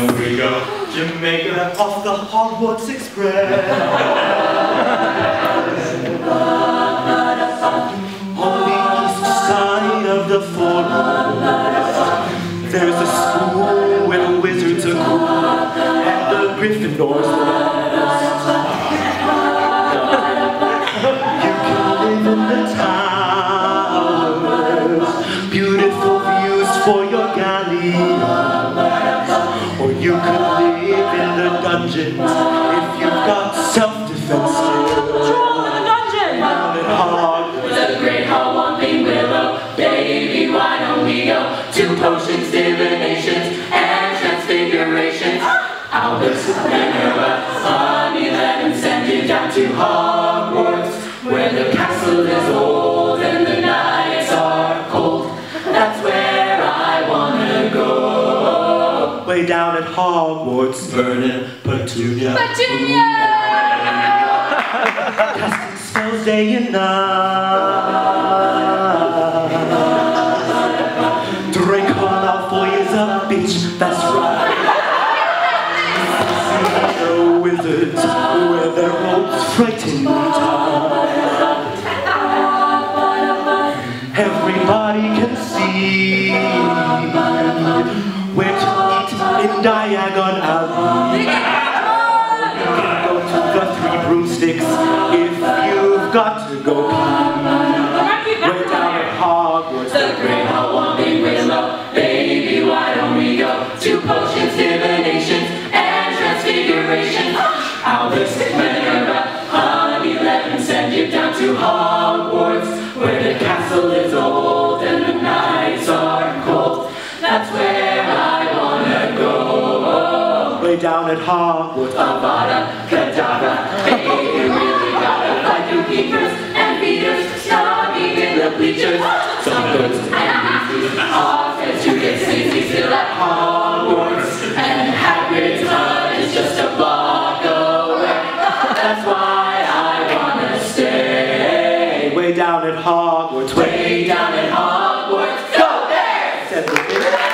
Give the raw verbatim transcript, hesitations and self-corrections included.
we go. Jamaica off the Hogwarts Express. On the east side of the forum, there's a school where the wizards are cool and the Gryffindors the best. You can live in the towers, beautiful views for your galley, or you could live in the dungeons if you've got self-defense skills. Troll in the dungeon! Down at Hogwarts, the great hall whomping willow, baby, why don't we go to potions, divinations, and transfigurations? Albus, Minerva, honey, let him send you down to Hogwarts, where the castle is old and the nights are cold. That's where I wanna go. way down at Hogwarts, Vernon, Petunia, Petunia! casting spells day and night. Draco Malfoy is a bitch, that's right. The wizards wear their robes frighteningly tight. Everybody can see where to eat in Diagon Alley. You can go to the Three Broomsticks if you've got to go pee. Way down at Hogwarts, the great hall whomping willow, baby, why don't we go to potions, divinations, and transfiguration? Albus, Minerva, honey, let him send you down to Hogwarts, where the castle is old and the nights are cold. That's where I wanna go. way down at Hogwarts, Avada Kedavra, hey, you really gotta fight through keepers and beaters, snogging in the bleachers. Some goods and beasts, offense you get sneaky still at Hogwarts, and Hagrid's hut is just a block away. That's why I wanna stay. way down at Hogwarts, Way down at Hogwarts, go there! said the